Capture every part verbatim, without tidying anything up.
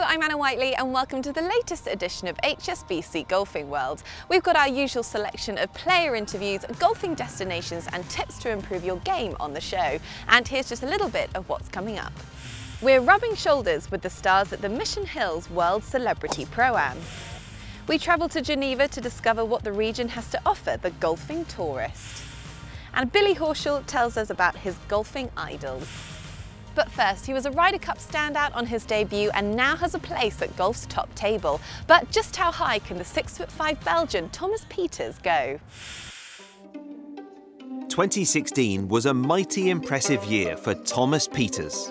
I'm Anna Whiteley and welcome to the latest edition of H S B C Golfing World. We've got our usual selection of player interviews, golfing destinations and tips to improve your game on the show. And here's just a little bit of what's coming up. We're rubbing shoulders with the stars at the Mission Hills World Celebrity Pro-Am. We travel to Geneva to discover what the region has to offer the golfing tourist. And Billy Horschel tells us about his golfing idols. But first, he was a Ryder Cup standout on his debut and now has a place at golf's top table. But just how high can the six foot five Belgian Thomas Pieters go? twenty sixteen was a mighty impressive year for Thomas Pieters.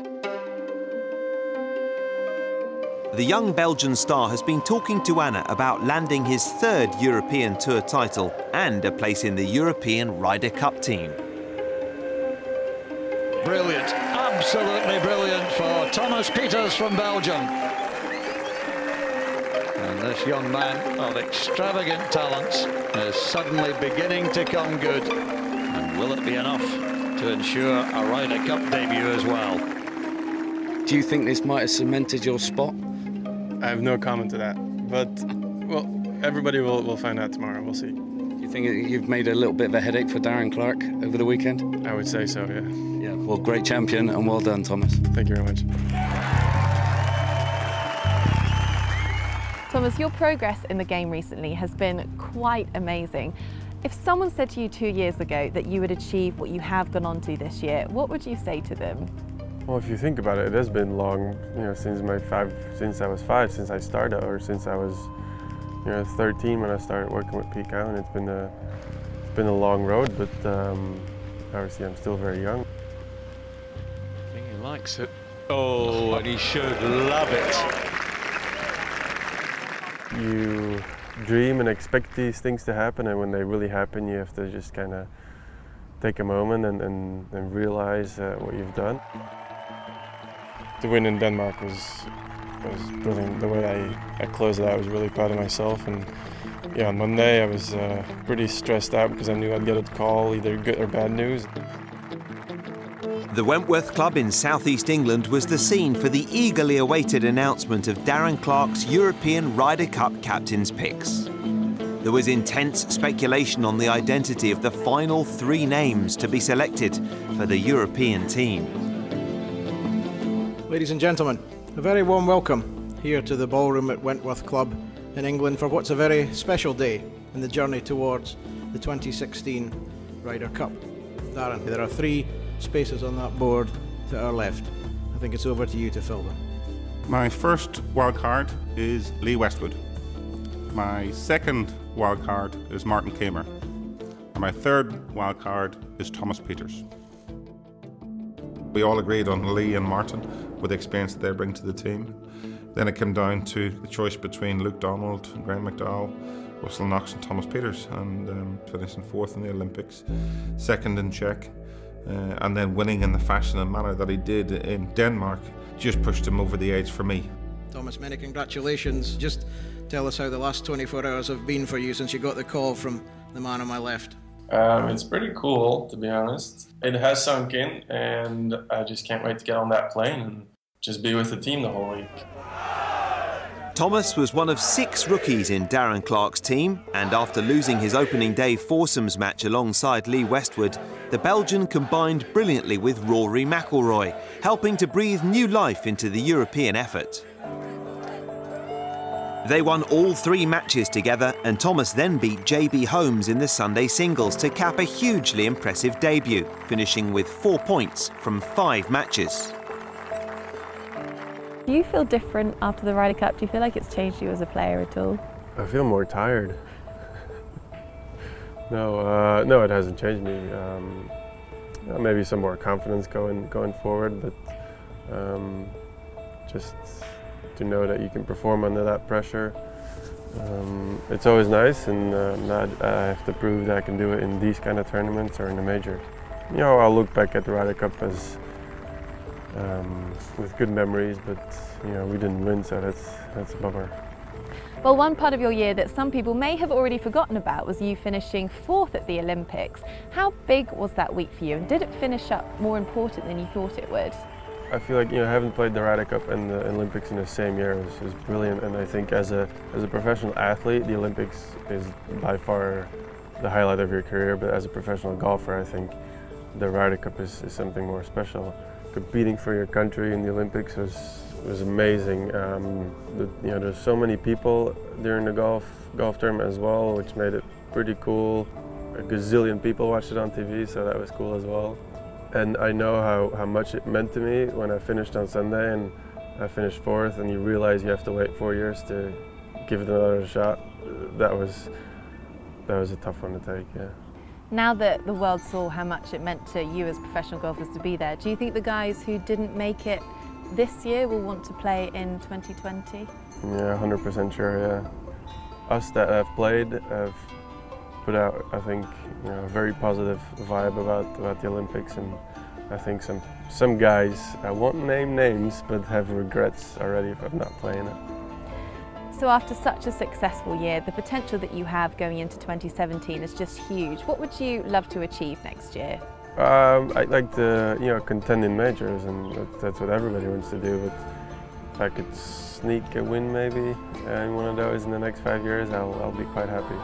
The young Belgian star has been talking to Anna about landing his third European Tour title and a place in the European Ryder Cup team. Brilliant, absolutely brilliant for Thomas Pieters from Belgium. And this young man of extravagant talents is suddenly beginning to come good. And will it be enough to ensure a Ryder Cup debut as well? Do you think this might have cemented your spot? I have no comment to that, but well, everybody will, will find out tomorrow. We'll see. Do you think you've made a little bit of a headache for Darren Clarke over the weekend? I would say so, yeah. Yeah, well, great champion and well done, Thomas. Thank you very much. Thomas, your progress in the game recently has been quite amazing. If someone said to you two years ago that you would achieve what you have gone on to this year, what would you say to them? Well, if you think about it, it has been long, you know, since my five, since I was five, since I started, or since I was, you know, thirteen when I started working with Pete Allen. It's been a, it's been a long road, but um, obviously I'm still very young. I think he likes it. Oh, and he should love it. You dream and expect these things to happen, and when they really happen, you have to just kind of take a moment and, and, and realize uh, what you've done. The win in Denmark was was brilliant. The way I, I closed it out, I was really proud of myself. And yeah, on Monday I was uh, pretty stressed out because I knew I'd get a call, either good or bad news. The Wentworth Club in southeast England was the scene for the eagerly awaited announcement of Darren Clarke's European Ryder Cup captain's picks. There was intense speculation on the identity of the final three names to be selected for the European team. Ladies and gentlemen, a very warm welcome here to the ballroom at Wentworth Club in England for what's a very special day in the journey towards the twenty sixteen Ryder Cup. Darren, there are three spaces on that board to our left. I think it's over to you to fill them. My first wild card is Lee Westwood. My second wild card is Martin Kamer. And my third wild card is Thomas Pieters. We all agreed on Lee and Martin with the experience that they bring to the team. Then it came down to the choice between Luke Donald, Graham McDowell, Russell Knox and Thomas Pieters, and um, finishing fourth in the Olympics, second in Czech, uh, and then winning in the fashion and manner that he did in Denmark just pushed him over the edge for me. Thomas, many congratulations. Just tell us how the last twenty-four hours have been for you since you got the call from the man on my left. Um, it's pretty cool, to be honest. It has sunk in, and I just can't wait to get on that plane and just be with the team the whole week. Thomas was one of six rookies in Darren Clarke's team, and after losing his opening day foursomes match alongside Lee Westwood, the Belgian combined brilliantly with Rory McIlroy, helping to breathe new life into the European effort. They won all three matches together, and Thomas then beat J B Holmes in the Sunday singles to cap a hugely impressive debut, finishing with four points from five matches. Do you feel different after the Ryder Cup? Do you feel like it's changed you as a player at all? I feel more tired. no, uh, no, it hasn't changed me. Um, maybe some more confidence going going forward, but um, just to know that you can perform under that pressure. Um, it's always nice, and uh, not, I have to prove that I can do it in these kind of tournaments or in the majors. You know, I'll look back at the Ryder Cup as um, with good memories, but you know, we didn't win, so that's that's a bummer. Well, one part of your year that some people may have already forgotten about was you finishing fourth at the Olympics. How big was that week for you, and did it finish up more important than you thought it would? I feel like, you know, having played the Ryder Cup and the Olympics in the same year is, is brilliant, and I think as a as a professional athlete, the Olympics is by far the highlight of your career. But as a professional golfer, I think the Ryder Cup is, is something more special. Competing for your country in the Olympics was was amazing. Um, the, you know, there's so many people during the golf golf tournament as well, which made it pretty cool. A gazillion people watched it on T V, so that was cool as well. And I know how, how much it meant to me when I finished on Sunday, and I finished fourth, and you realize you have to wait four years to give it another shot. That was, that was a tough one to take, yeah. Now that the world saw how much it meant to you as professional golfers to be there, do you think the guys who didn't make it this year will want to play in twenty twenty? Yeah, one hundred percent sure, yeah. Us that have played have put out, I think, you know, a very positive vibe about, about the Olympics, and I think some, some guys, I won't name names, but have regrets already of not playing it. So after such a successful year, the potential that you have going into twenty seventeen is just huge. What would you love to achieve next year? Um, I'd like to, you know, contend in majors, and that, that's what everybody wants to do, but if I could sneak a win maybe uh, in one of those in the next five years, I'll, I'll be quite happy.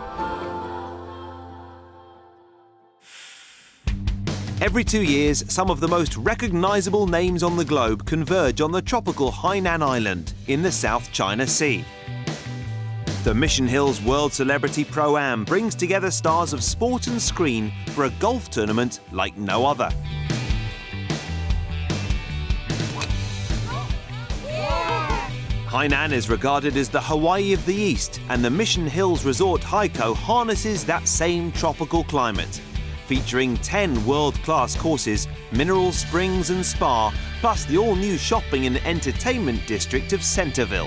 Every two years, some of the most recognisable names on the globe converge on the tropical Hainan Island in the South China Sea. The Mission Hills World Celebrity Pro-Am brings together stars of sport and screen for a golf tournament like no other. Hainan is regarded as the Hawaii of the East, and the Mission Hills Resort Haikou harnesses that same tropical climate, featuring ten world-class courses, mineral springs and spa, plus the all-new shopping and entertainment district of Centerville.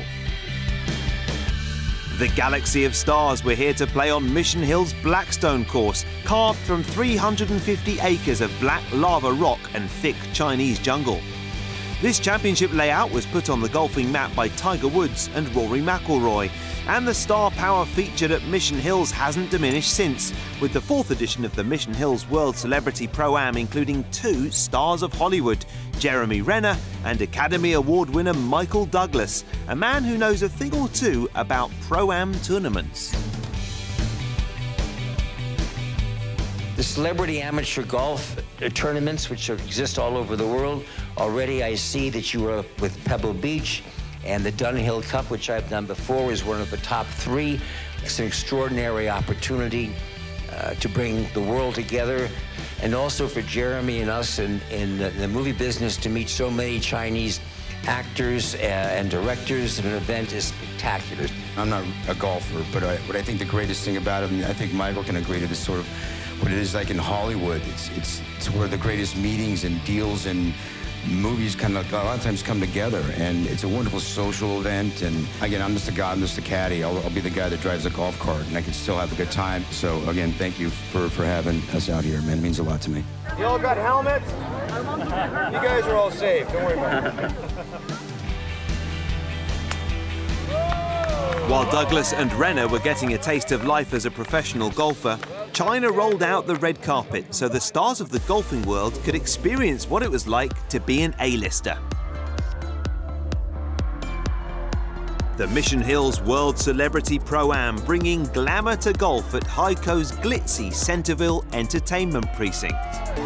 The galaxy of stars were here to play on Mission Hill's Blackstone course, carved from three hundred fifty acres of black lava rock and thick Chinese jungle. This championship layout was put on the golfing map by Tiger Woods and Rory McIlroy, and the star power featured at Mission Hills hasn't diminished since, with the fourth edition of the Mission Hills World Celebrity Pro-Am including two stars of Hollywood, Jeremy Renner and Academy Award winner Michael Douglas, a man who knows a thing or two about Pro-Am tournaments. The celebrity amateur golf tournaments, which exist all over the world, already I see that you are with Pebble Beach, and the Dunhill Cup, which I've done before, is one of the top three. It's an extraordinary opportunity uh, to bring the world together, and also for Jeremy and us in, in the, the movie business to meet so many Chinese actors uh, and directors. An event is spectacular. I'm not a golfer, but I, but I think the greatest thing about it, and I think Michael can agree to this, sort of what it is like in Hollywood. It's, it's, it's where the greatest meetings and deals and movies kind of a lot of times come together, and it's a wonderful social event. And again, I'm just a guy, I'm just a caddy. I'll, I'll be the guy that drives a golf cart, and I can still have a good time. So again, thank you for, for having us out here, man. It means a lot to me. You all got helmets? You guys are all safe. Don't worry about it. While Douglas and Renner were getting a taste of life as a professional golfer, China rolled out the red carpet so the stars of the golfing world could experience what it was like to be an A-lister. The Mission Hills World Celebrity Pro-Am bringing glamour to golf at Haikou's glitzy Centerville Entertainment Precinct.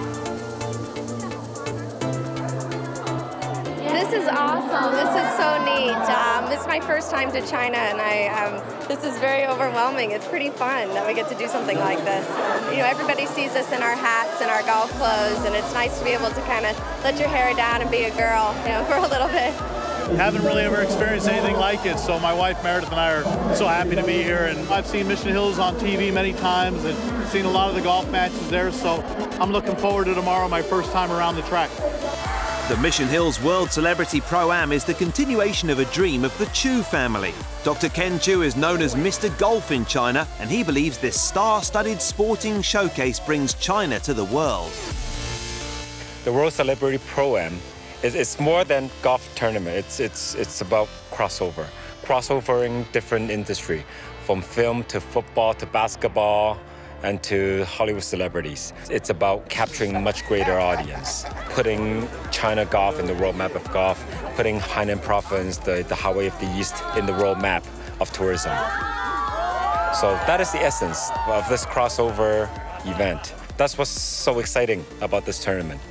This is awesome. This is so neat. Um, this is my first time to China, and I um, this is very overwhelming. It's pretty fun that we get to do something like this. You know, everybody sees us in our hats and our golf clothes, and it's nice to be able to kind of let your hair down and be a girl, you know, for a little bit. Haven't really ever experienced anything like it, so my wife Meredith and I are so happy to be here. And I've seen Mission Hills on T V many times and seen a lot of the golf matches there, so I'm looking forward to tomorrow, my first time around the track. The Mission Hills World Celebrity Pro-Am is the continuation of a dream of the Chu family. Doctor Ken Chu is known as Mister Golf in China, and he believes this star-studded sporting showcase brings China to the world. The World Celebrity Pro-Am is it's more than golf tournament. It's, it's, it's about crossover, crossovering different industry, from film to football to basketball and to Hollywood celebrities. It's about capturing a much greater audience, putting China golf in the world map of golf, putting Hainan province, the, the Hawaii of the East, in the world map of tourism. So that is the essence of this crossover event. That's what's so exciting about this tournament.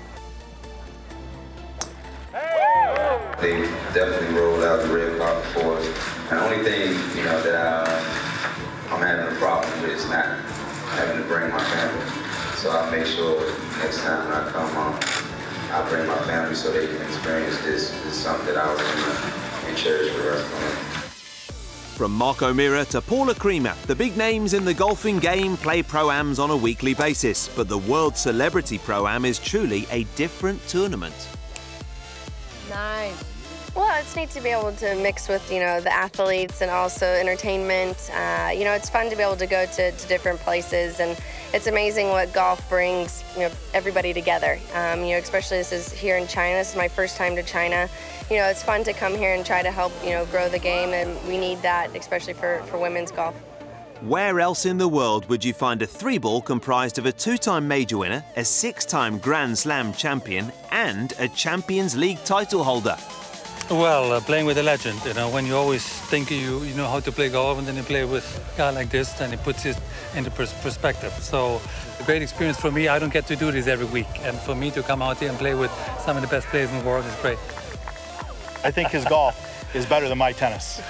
They definitely rolled out the red carpet for us. And the only thing, you know, that I, I'm having a problem with is not having to bring my family. So I'll make sure next time when I come home, I'll bring my family so they can experience this. This is something that I'll remember and cherish for the rest of my life. From Mark O'Meara to Paula Creamer, the big names in the golfing game play Pro-Ams on a weekly basis, but the World Celebrity Pro-Am is truly a different tournament. Nice. Well, it's neat to be able to mix with, you know, the athletes and also entertainment. Uh, you know, it's fun to be able to go to, to different places, and it's amazing what golf brings, you know, everybody together. Um, you know, especially this is here in China. This is my first time to China. You know, it's fun to come here and try to help, you know, grow the game, and we need that, especially for, for women's golf. Where else in the world would you find a three-ball comprised of a two-time major winner, a six-time Grand Slam champion, and a Champions League title holder? Well, uh, playing with a legend, you know, when you always think you, you know how to play golf, and then you play with a guy like this, then it puts it into pers perspective. So, a great experience for me. I don't get to do this every week, and for me to come out here and play with some of the best players in the world is great. I think his golf is better than my tennis.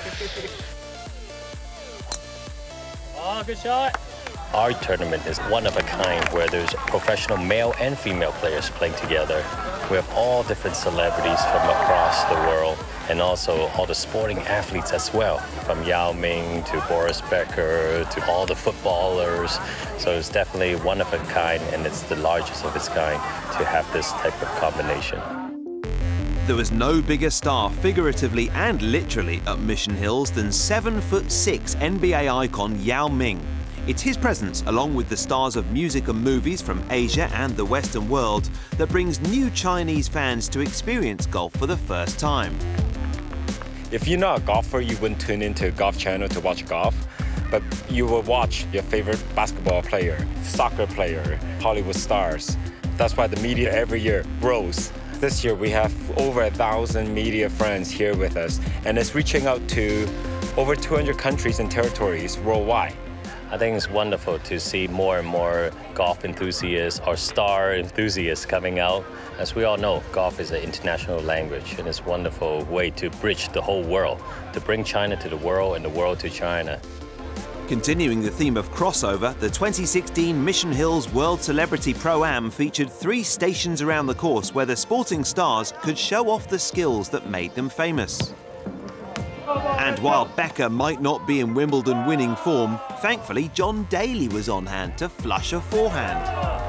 Oh, good shot. Our tournament is one of a kind where there's professional male and female players playing together. We have all different celebrities from across the world, and also all the sporting athletes as well, from Yao Ming to Boris Becker to all the footballers. So it's definitely one of a kind, and it's the largest of its kind to have this type of combination. There was no bigger star, figuratively and literally, at Mission Hills than seven foot six N B A icon Yao Ming. It's his presence, along with the stars of music and movies from Asia and the Western world, that brings new Chinese fans to experience golf for the first time. If you're not a golfer, you wouldn't tune into a golf channel to watch golf, but you will watch your favorite basketball player, soccer player, Hollywood stars. That's why the media every year grows. This year we have over a thousand media friends here with us, and it's reaching out to over two hundred countries and territories worldwide. I think it's wonderful to see more and more golf enthusiasts or star enthusiasts coming out. As we all know, golf is an international language, and it's a wonderful way to bridge the whole world, to bring China to the world and the world to China. Continuing the theme of crossover, the twenty sixteen Mission Hills World Celebrity Pro-Am featured three stations around the course where the sporting stars could show off the skills that made them famous. And while Becker might not be in Wimbledon winning form, thankfully John Daly was on hand to flush a forehand.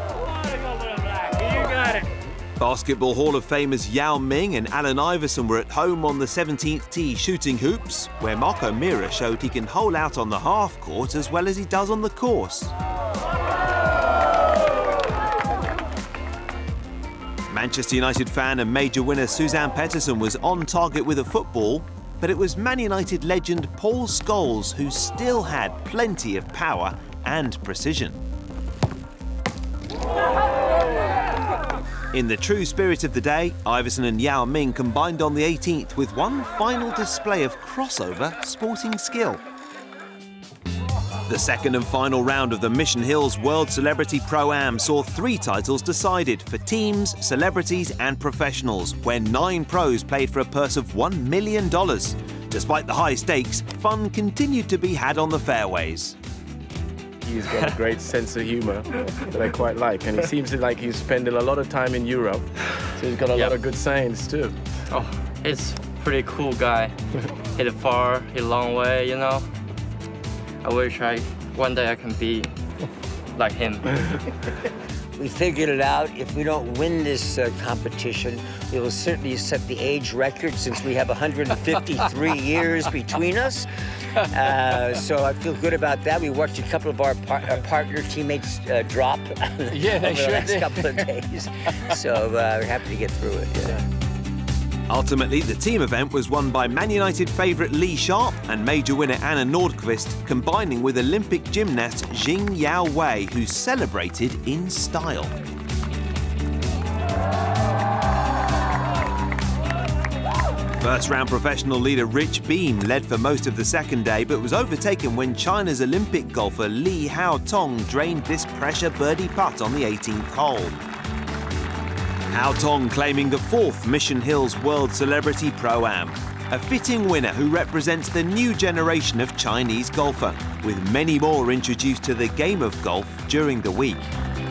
You got it. Basketball Hall of Famers Yao Ming and Allen Iverson were at home on the seventeenth tee shooting hoops, where Mark O'Meara showed he can hole out on the half court as well as he does on the course. Manchester United fan and major winner Suzanne Pettersson was on target with a football, but it was Man United legend Paul Scholes who still had plenty of power and precision. In the true spirit of the day, Iverson and Yao Ming combined on the eighteenth with one final display of crossover sporting skill. The second and final round of the Mission Hills World Celebrity Pro-Am saw three titles decided for teams, celebrities and professionals, where nine pros played for a purse of one million dollars. Despite the high stakes, fun continued to be had on the fairways. He's got a great sense of humour that I quite like, and he seems to like he's spending a lot of time in Europe, so he's got a yep. lot of good sayings too. Oh, he's a pretty cool guy. Hit it far, hit a long way, you know. I wish I one day I can be like him. We figured it out. If we don't win this uh, competition, we will certainly set the age record since we have one hundred fifty-three years between us. Uh, so I feel good about that. We watched a couple of our, par our partner teammates uh, drop yeah, over sure the next did. couple of days. So uh, we're happy to get through it. Yeah. Ultimately, the team event was won by Man United favourite Lee Sharp and major winner Anna Nordqvist, combining with Olympic gymnast Jing Yao Wei, who celebrated in style. First round professional leader Rich Beam led for most of the second day, but was overtaken when China's Olympic golfer Li Hao Tong drained this pressure birdie putt on the eighteenth hole. Hao Tong claiming the fourth Mission Hills World Celebrity Pro-Am, a fitting winner who represents the new generation of Chinese golfer, with many more introduced to the game of golf during the week.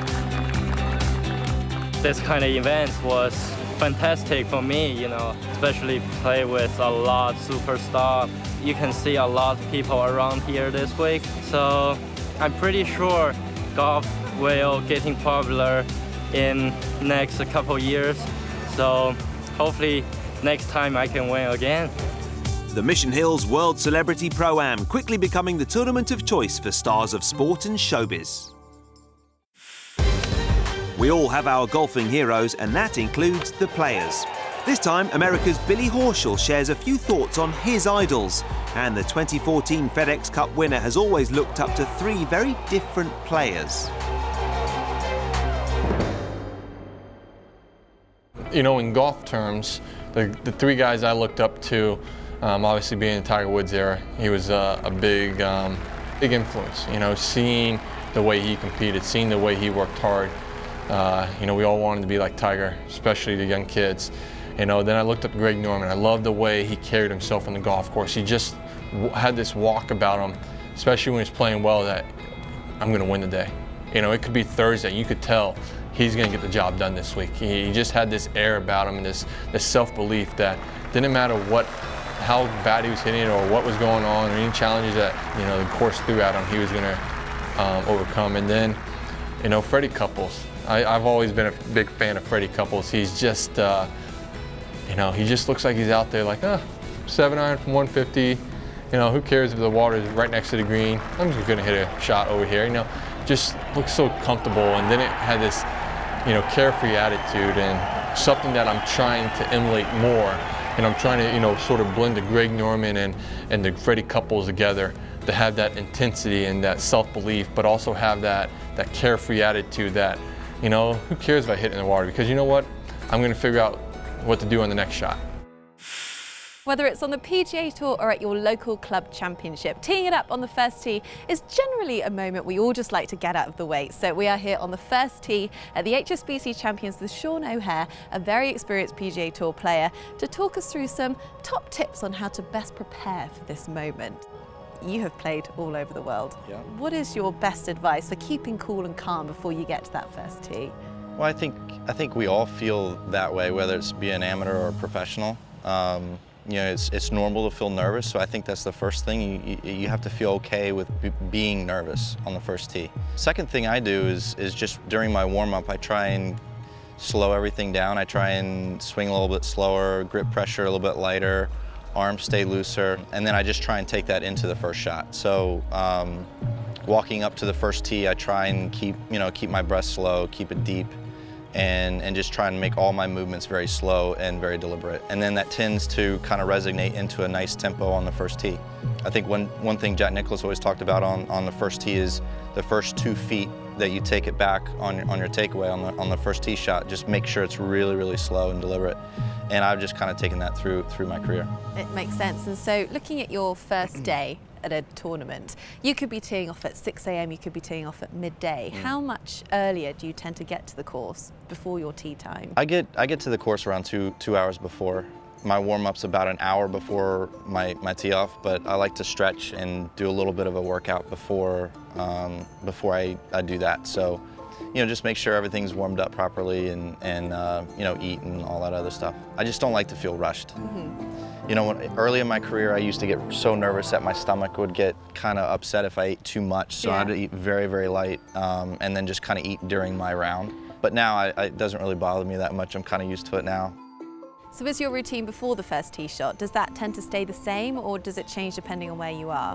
This kind of event was fantastic for me, you know, especially play with a lot of superstars. You can see a lot of people around here this week. So I'm pretty sure golf will getting popular in next couple years. So hopefully next time I can win again. The Mission Hills World Celebrity Pro-Am quickly becoming the tournament of choice for stars of sport and showbiz. We all have our golfing heroes, and that includes the players. This time, America's Billy Horschel shares a few thoughts on his idols. And the twenty fourteen FedEx Cup winner has always looked up to three very different players. You know, in golf terms, the, the three guys I looked up to, um, obviously being in the Tiger Woods era, he was uh, a big, um, big influence. You know, seeing the way he competed, seeing the way he worked hard. Uh, you know, we all wanted to be like Tiger, especially the young kids. You know, then I looked up Greg Norman. I loved the way he carried himself on the golf course. He just w had this walk about him, especially when he was playing well, that I'm going to win the day. You know, it could be Thursday. You could tell he's going to get the job done this week. He, he just had this air about him and this, this self-belief that didn't matter what, how bad he was hitting it or what was going on or any challenges that, you know, the course threw at him, he was going to um, overcome. And then, you know, Freddie Couples. I, I've always been a big fan of Freddie Couples. He's just, uh, you know, he just looks like he's out there like, oh, seven iron from one fifty. You know, who cares if the water is right next to the green? I'm just gonna hit a shot over here. You know, just looks so comfortable. And then it had this, you know, carefree attitude and something that I'm trying to emulate more. And I'm trying to, you know, sort of blend the Greg Norman and, and the Freddie Couples together to have that intensity and that self-belief, but also have that, that carefree attitude that, you know, who cares if I hit in the water? Because you know what? I'm going to figure out what to do on the next shot. Whether it's on the P G A Tour or at your local club championship, teeing it up on the first tee is generally a moment we all just like to get out of the way. So we are here on the first tee at the H S B C Champions with Sean O'Hare, a very experienced P G A Tour player, to talk us through some top tips on how to best prepare for this moment. You have played all over the world. Yeah. What is your best advice for keeping cool and calm before you get to that first tee? Well, I think I think we all feel that way, whether it's be an amateur or a professional. Um, you know, it's it's normal to feel nervous, so I think that's the first thing. You you, you have to feel okay with b being nervous on the first tee. Second thing I do is is just during my warm up, I try and slow everything down. I try and swing a little bit slower, grip pressure a little bit lighter, arms stay looser, and then I just try and take that into the first shot. So um, walking up to the first tee, I try and keep, you know, keep my breath slow, keep it deep, and, and just try and make all my movements very slow and very deliberate. And then that tends to kind of resonate into a nice tempo on the first tee. I think one, one thing Jack Nicklaus always talked about on, on the first tee is the first two feet that you take it back on your, on your takeaway on the, on the first tee shot, just make sure it's really, really slow and deliberate. And I've just kind of taken that through through my career. It makes sense. And so looking at your first day at a tournament, you could be teeing off at six A M, you could be teeing off at midday. Mm. How much earlier do you tend to get to the course before your tee time? I get I get to the course around two two hours before. My warm-up's about an hour before my, my tee off, but I like to stretch and do a little bit of a workout before um, before I, I do that. So, you know, just make sure everything's warmed up properly and, and uh, you know, eat and all that other stuff. I just don't like to feel rushed. Mm-hmm. You know, when, early in my career, I used to get so nervous that my stomach would get kind of upset if I ate too much, so yeah. I had to eat very, very light um, and then just kind of eat during my round. But now I, I, it doesn't really bother me that much. I'm kind of used to it now. So is your routine before the first tee shot, does that tend to stay the same or does it change depending on where you are?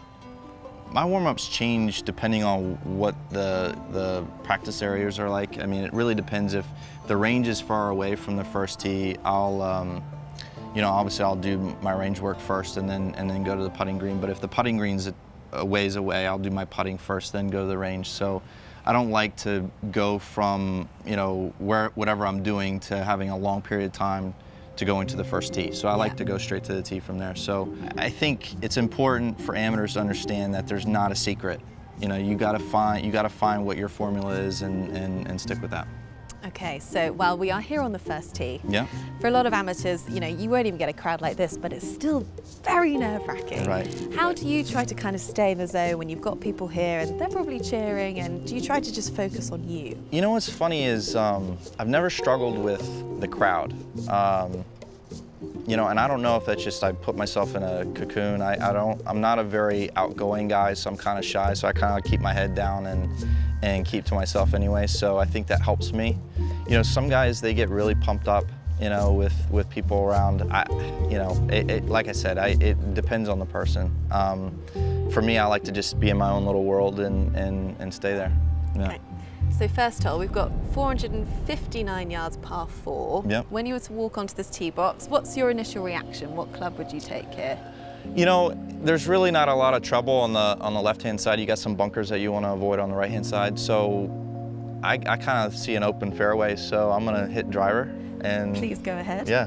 My warm-ups change depending on what the, the practice areas are like. I mean, it really depends. If the range is far away from the first tee, I'll, um, you know, obviously I'll do my range work first and then, and then go to the putting green. But if the putting green's a, a ways away, I'll do my putting first, then go to the range. So I don't like to go from, you know, where, whatever I'm doing to having a long period of time to go into the first tee. So I like Yeah. to go straight to the tee from there. So I think it's important for amateurs to understand that there's not a secret. You know, you gotta find, you gotta find what your formula is and, and, and stick with that. Okay, so while we are here on the first tee, Yeah. for a lot of amateurs, you know, you won't even get a crowd like this, but it's still very nerve-wracking. Right. How do you try to kind of stay in the zone when you've got people here and they're probably cheering, and do you try to just focus on you? You know what's funny is um, I've never struggled with the crowd. Um, you know, and I don't know if that's just I put myself in a cocoon. I, I don't, I'm not a very outgoing guy, so I'm kind of shy, so I kind of keep my head down and, and keep to myself anyway, so I think that helps me. You know, some guys, they get really pumped up, you know, with, with people around. I, you know, it, it, like I said, I, it depends on the person. Um, for me, I like to just be in my own little world and, and, and stay there. Yeah. Okay. So first hole, we've got four hundred fifty-nine yards par four. Yep. When you were to walk onto this tee box, what's your initial reaction? What club would you take here? You know, there's really not a lot of trouble on the on the left-hand side. You got some bunkers that you want to avoid on the right-hand side. So I, I kind of see an open fairway, so I'm going to hit driver. And please go ahead. Yeah.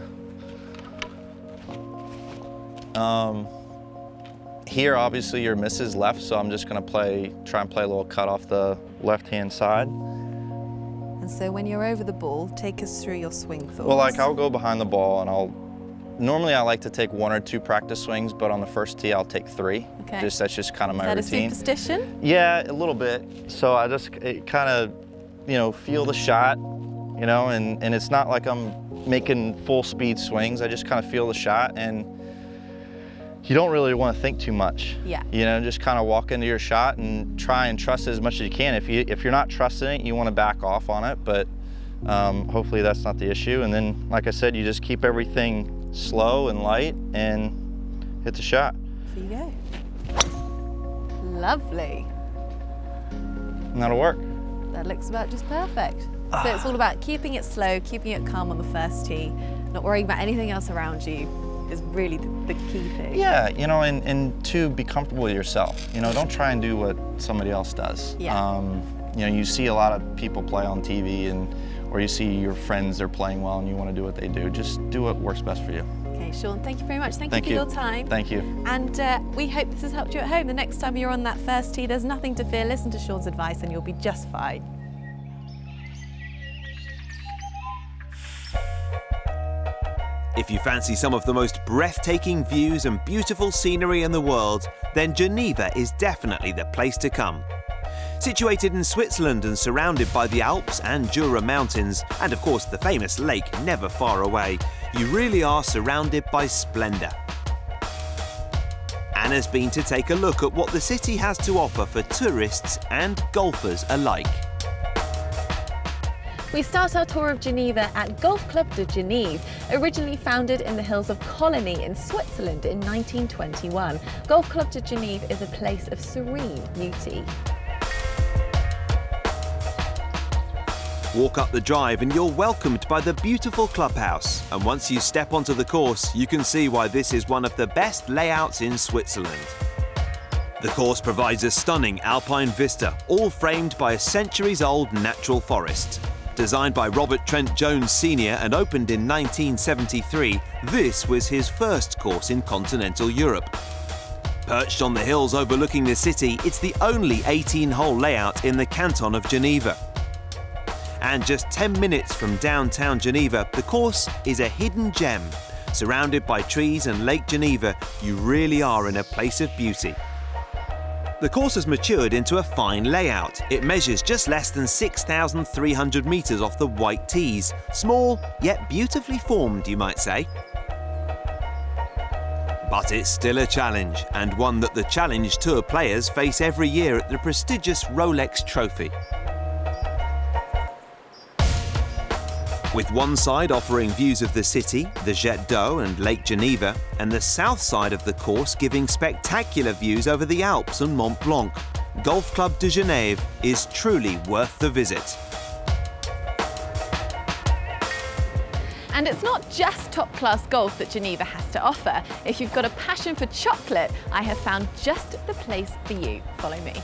Um, here, obviously, your miss is left, so I'm just going to play, try and play a little cut off the left-hand side. And so when you're over the ball, take us through your swing thoughts. Well, like I'll go behind the ball and I'll, normally I like to take one or two practice swings, but on the first tee I'll take three. Okay. Just, that's just kind of my Is that routine. a superstition? Yeah, a little bit. So I just kind of, you know, feel the shot, you know, and, and it's not like I'm making full speed swings. I just kind of feel the shot, and you don't really want to think too much. Yeah. You know, just kind of walk into your shot and try and trust it as much as you can. If, you, if you're not trusting it, you want to back off on it, but um, hopefully that's not the issue. And then, like I said, you just keep everything slow and light and hit the shot. There you go. Lovely. And that'll work. That looks about just perfect. So it's all about keeping it slow, keeping it calm on the first tee, not worrying about anything else around you is really the, the key thing. Yeah, you know, and, and to be comfortable with yourself. You know, don't try and do what somebody else does. Yeah. Um, you know, you see a lot of people play on T V, and or you see your friends, they're playing well, and you want to do what they do. Just do what works best for you. Okay, Sean, thank you very much. Thank, Thank you for you. your time. Thank you. And uh, we hope this has helped you at home. The next time you're on that first tee, there's nothing to fear. Listen to Sean's advice and you'll be just fine. If you fancy some of the most breathtaking views and beautiful scenery in the world, then Geneva is definitely the place to come. Situated in Switzerland and surrounded by the Alps and Jura Mountains, and of course the famous lake never far away, you really are surrounded by splendour. Anna's been to take a look at what the city has to offer for tourists and golfers alike. We start our tour of Geneva at Golf Club de Genève, originally founded in the hills of Colony in Switzerland in nineteen twenty-one. Golf Club de Genève is a place of serene beauty. Walk up the drive and you're welcomed by the beautiful clubhouse. And once you step onto the course, you can see why this is one of the best layouts in Switzerland. The course provides a stunning alpine vista, all framed by a centuries-old natural forest. Designed by Robert Trent Jones Senior and opened in nineteen seventy-three, this was his first course in continental Europe. Perched on the hills overlooking the city, it's the only eighteen-hole layout in the canton of Geneva. And just ten minutes from downtown Geneva, the course is a hidden gem. Surrounded by trees and Lake Geneva, you really are in a place of beauty. The course has matured into a fine layout. It measures just less than six thousand three hundred metres off the white tees. Small, yet beautifully formed, you might say. But it's still a challenge, and one that the Challenge Tour players face every year at the prestigious Rolex Trophy. With one side offering views of the city, the Jet d'Eau and Lake Geneva, and the south side of the course giving spectacular views over the Alps and Mont Blanc, Golf Club de Genève is truly worth the visit. And it's not just top-class golf that Geneva has to offer. If you've got a passion for chocolate, I have found just the place for you. Follow me.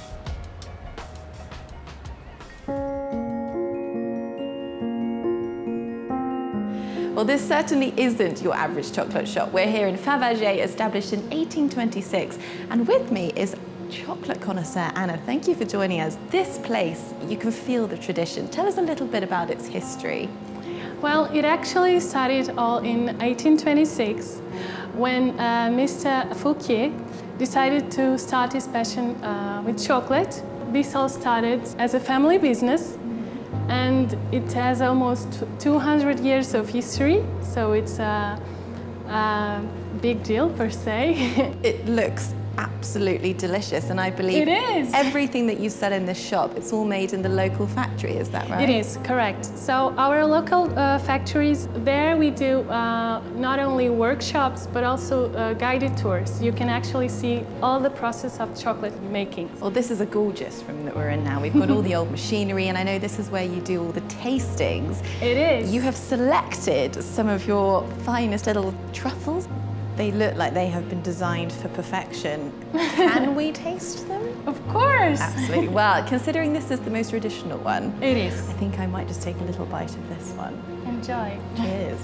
Well, Well, this certainly isn't your average chocolate shop. We're here in Fabergé, established in eighteen twenty-six, and with me is chocolate connoisseur Anna. Thank you for joining us. This place, you can feel the tradition. Tell us a little bit about its history. Well, it actually started all in eighteen twenty-six when uh, Mister Fouquier decided to start his passion uh, with chocolate. This all started as a family business, and it has almost two hundred years of history, so it's a, a big deal per se. It looks absolutely delicious, and I believe it is. Everything that you sell in this shop, it's all made in the local factory, is that right? It is, correct. So our local uh, factories, there we do uh, not only workshops, but also uh, guided tours. You can actually see all the process of chocolate making. Well, this is a gorgeous room that we're in now. We've got all the old machinery, and I know this is where you do all the tastings. It is. You have selected some of your finest little truffles. They look like they have been designed for perfection. Can we taste them? Of course! Absolutely. Well, considering this is the most traditional one, it is. I think I might just take a little bite of this one. Enjoy. Cheers.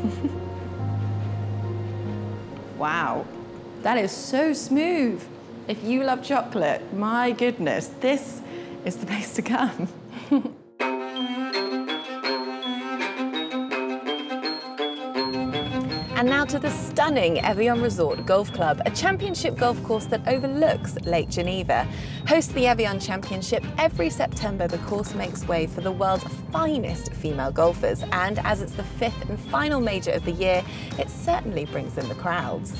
Wow, that is so smooth. If you love chocolate, my goodness, this is the place to come. And now to the stunning Evian Resort Golf Club, a championship golf course that overlooks Lake Geneva. Hosts the Evian Championship every September, the course makes way for the world's finest female golfers. And as it's the fifth and final major of the year, it certainly brings in the crowds.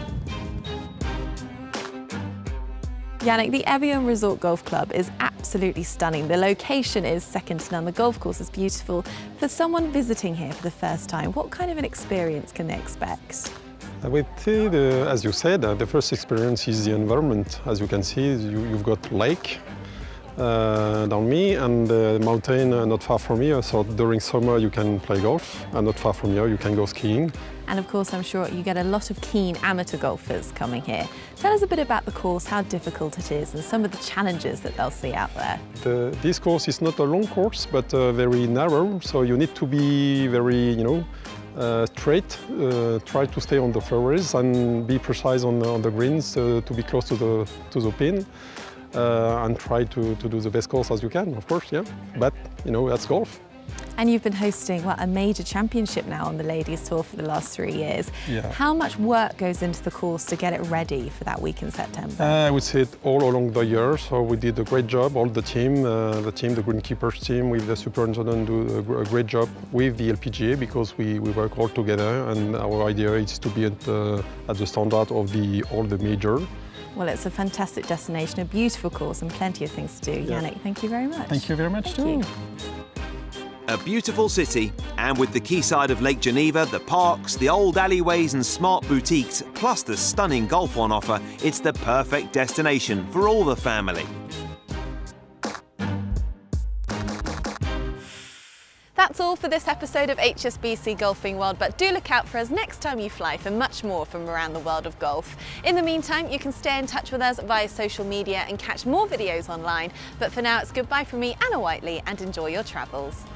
Yannick, the Evian Resort Golf Club is absolutely stunning. The location is second to none. The golf course is beautiful. For someone visiting here for the first time, what kind of an experience can they expect? I would say, the, as you said, uh, the first experience is the environment. As you can see, you, you've got lake uh, down me and the mountain uh, not far from here. So during summer you can play golf, and not far from here you can go skiing. And of course, I'm sure you get a lot of keen amateur golfers coming here. Tell us a bit about the course, how difficult it is, and some of the challenges that they'll see out there. The, this course is not a long course, but uh, very narrow, so you need to be very, you know, uh, straight, uh, try to stay on the fairways and be precise on the, on the greens uh, to be close to the, to the pin, uh, and try to, to do the best course as you can, of course, yeah. But, you know, that's golf. And you've been hosting, well, a major championship now on the ladies' tour for the last three years. Yeah. How much work goes into the course to get it ready for that week in September? Uh, I would say it all along the year, so we did a great job, all the team, uh, the team, the greenkeepers team with the superintendent do a, a great job with the L P G A, because we, we work all together, and our idea is to be at, uh, at the standard of the, all the major. Well, it's a fantastic destination, a beautiful course, and plenty of things to do. Yeah. Yannick, thank you very much. Thank you very much Thank too. You. A beautiful city, and with the quayside of Lake Geneva, the parks, the old alleyways and smart boutiques, plus the stunning golf on offer, it's the perfect destination for all the family. That's all for this episode of H S B C Golfing World, but do look out for us next time you fly for much more from around the world of golf. In the meantime, you can stay in touch with us via social media and catch more videos online. But for now, it's goodbye from me, Anna Whiteley, and enjoy your travels.